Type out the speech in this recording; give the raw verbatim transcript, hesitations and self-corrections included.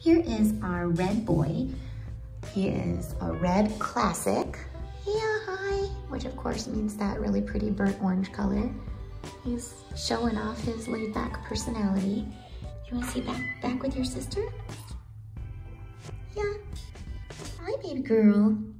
Here is our red boy. He is a red classic. Yeah, hi, which of course means that really pretty burnt orange color. He's showing off his laid back personality. You wanna see back, back with your sister? Yeah. Hi, baby girl.